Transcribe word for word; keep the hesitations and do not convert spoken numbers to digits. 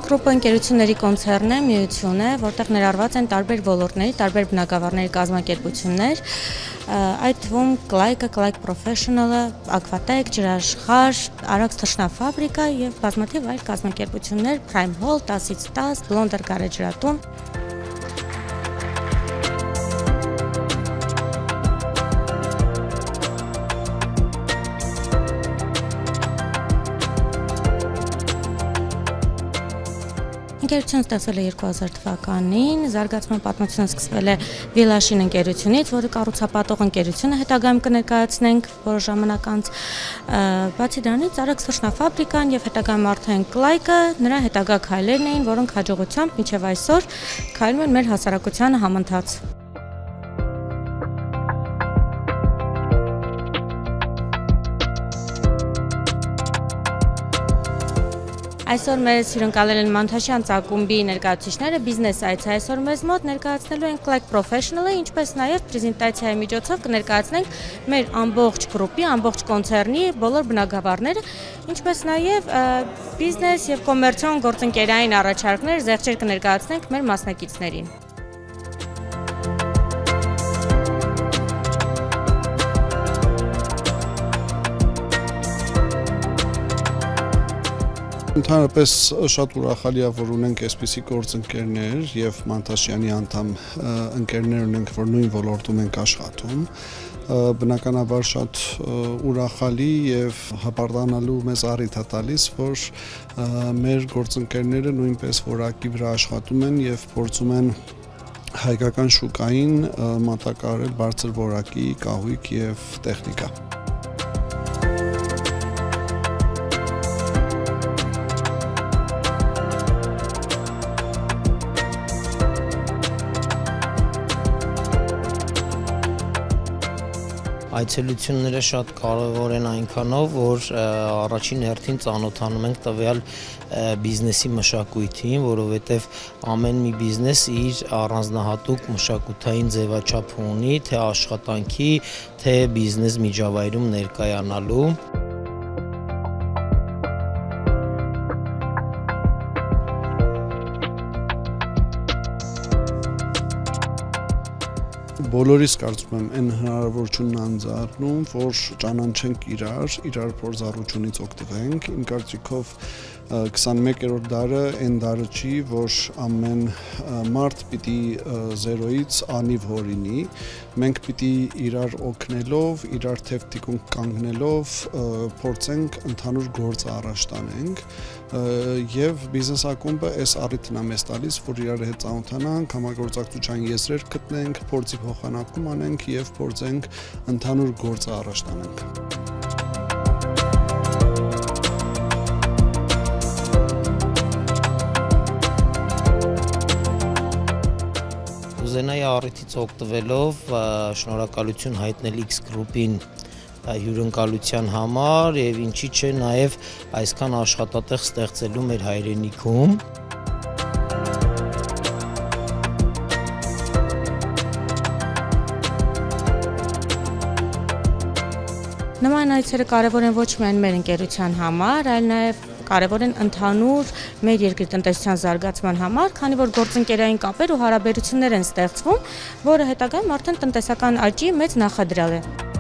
Group-ը ընկերությունների կոնցեռն է, միություն է, որտեղ ներառված են տարբեր ոլորտների, տարբեր բնագավառների կազմակերպություններ, այդ թվում Կլայկը, Կլայկ Professional-ը, Aquatec, ջրաշխարհ, Արաքս թռչնաֆաբրիկա եւ բազմաթիվ այլ կազմակերպություններ, Prime Hall, տասից տաս, Blonder գարեջրատուն։ Ընկերությունը ստեղծվել է երկու հազար թվականին, զարգացման պատմությունը սկսվել է Վիլաշին ընկերությունից, որը կառուցապատող ընկերություն է, հետագայում կներկայացնենք որոշ ժամանակ անց։ Բացի դրանից Արաքս թռչնաֆաբրիկան եւ հետագայում արդեն Կլայկը նրա հետագա քայլերն էին, որոնք հաջողությամբ մինչեւ այսօր քայլում են մեր հասարակությանը համընթաց։ Այսօր մեզ հյուրընկալել են Մանթաշյան ծակումբի ներկայացուցիչները, բիզնես այցը այսօր մեզ մոտ ներկայացնելու են Clyde Professional-ը, ինչպես նաև պրեզենտացիայի միջոցով կներկայացնենք մեր ամբողջ գրուպի, ամբողջ կոնցեռնի բոլոր բնագավառները, ինչպես նաև բիզնես եւ կոմերցիոն գործընկերային առաջարկներ, զեղչեր կներկայացնենք մեր մասնակիցներին։ Ընդհանրապես շատ ուրախալի է, որ ունենք այսպիսի գործընկերներ եւ Մանթաշյանի անդամ ընկերներ ունենք, որ նույն ոլորտում ենք աշխատում։ Բնականաբար շատ ուրախալի եւ հպարտանալու մեզ առիթ է տալիս, որ մեր գործընկերները նույնպես որակի վրա աշխատում են եւ փորձում են հայկական շուկային մատակարարել բարձր որակի կահույք եւ տեխնիկա։ Այցելությունները շատ կարևոր են այնքանով, որ առաջին հերթին ծանոթանում ենք տվյալ բիզնեսի մշակույթին, որովհետև ամեն մի բիզնես իր առանձնահատուկ մշակութային ձևաչափ ունի, թե աշխատանքի, թե բիզնես միջավայրում ներկայանալու։ Բոլորիս կարծում եմ այն հնարավորությունն անձառնում, որ ճանաչենք իրար, իրար փորձառությունից օգտվենք։ Իմ կարծիքով քսանմեկերորդ դարը այն դարը չի, որ ամեն մարդ պիտի զերոյից անիվ հորինի։ Մենք պիտի իրար օգնելով, իրար թևտիկունք կանգնելով փորձենք ընդհանուր գործը առաջ տանենք եւ բիզնես ակումբը այս առիթն է մեզ տալիս, որ իրար հետ ծանոթանանք, համագործակցության եզրեր գտնենք, փորձի փոխանակում անենք եւ փորձենք ընդհանուր գործը առաջ տանենք։ Կուզենայի առիթից օգտվելով շնորհակալություն հայտնել X Group-ին հյուրընկալության համար եւ ինչի՞ չէ նաեւ այսքան աշխատատեղ ստեղծելու մեր հայրենիքում։ Նման այցերը կարևոր են ոչ միայն մեր ընկերության համար, այլ նաև կարևոր են ընդհանուր մեր երկրի տնտեսության զարգացման համար, քանի որ գործընկերային կապեր ու հարաբերություններ են ստեղծվում, որը հետագայում արդեն տնտեսական աճի մեծ նախադրյալ է։